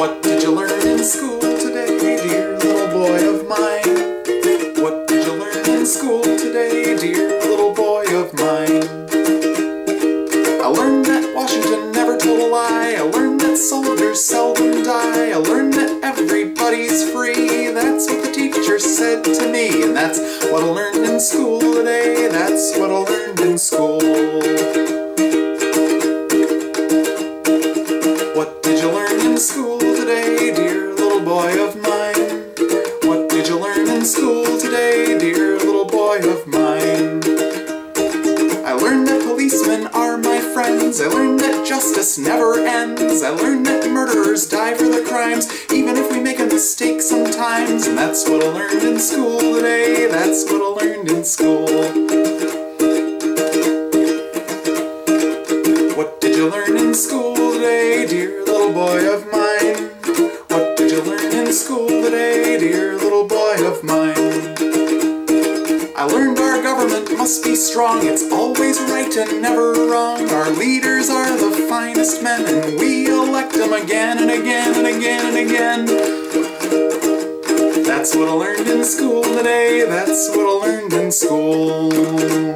What did you learn in school today, dear little boy of mine? What did you learn in school today, dear little boy of mine? I learned that Washington never told a lie. I learned that soldiers seldom die. I learned that everybody's free. That's what the teacher said to me, and that's what I learned in school today. That's what I learned in school. What did you learn in school today, dear little boy of mine? What did you learn in school today, dear little boy of mine? I learned that policemen are my friends. I learned that justice never ends. I learned that murderers die for their crimes, even if we make a mistake sometimes. And that's what I learned in school today. That's what I learned in school. What did you learn in school today, dear little boy of mine? What did you learn in school today, dear little boy of mine? I learned our government must be strong. It's always right and never wrong. Our leaders are the finest men, and we elect them again and again and again and again. That's what I learned in school today. That's what I learned in school.